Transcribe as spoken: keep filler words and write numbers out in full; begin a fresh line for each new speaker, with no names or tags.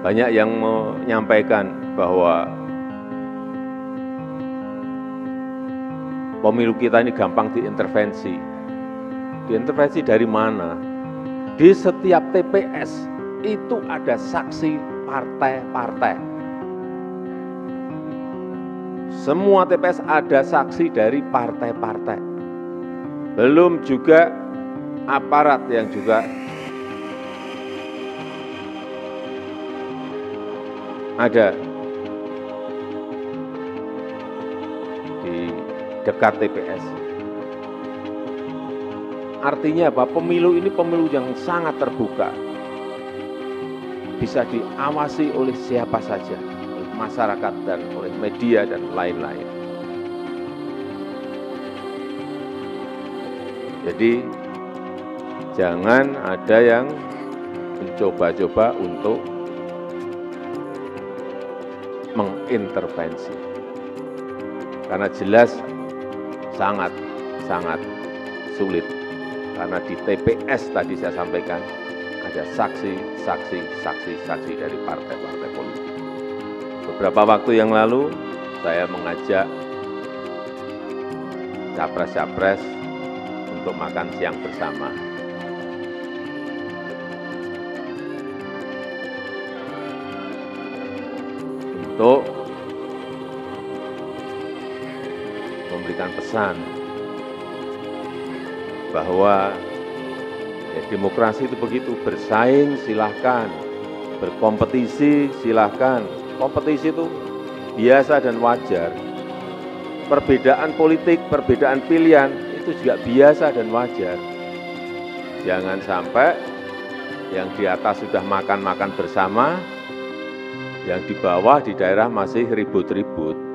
Banyak yang menyampaikan bahwa pemilu kita ini gampang diintervensi. Diintervensi dari mana? Di setiap T P S itu ada saksi partai-partai. Semua T P S ada saksi dari partai-partai. Belum juga aparat yang juga ada di dekat T P S. Artinya apa? Pemilu ini pemilu yang sangat terbuka. Bisa diawasi oleh siapa saja, oleh masyarakat dan oleh media dan lain-lain. Jadi jangan ada yang mencoba-coba untuk mengintervensi. Karena jelas sangat, sangat sulit. Karena di T P S tadi saya sampaikan, ada saksi, saksi, saksi, saksi dari partai-partai politik. Beberapa waktu yang lalu, saya mengajak capres-capres untuk makan siang bersama. Untuk memberikan pesan bahwa ya, demokrasi itu begitu, bersaing silahkan, berkompetisi silahkan, kompetisi itu biasa dan wajar, perbedaan politik, perbedaan pilihan itu juga biasa dan wajar. Jangan sampai yang di atas sudah makan-makan bersama, yang di bawah di daerah masih ribut-ribut.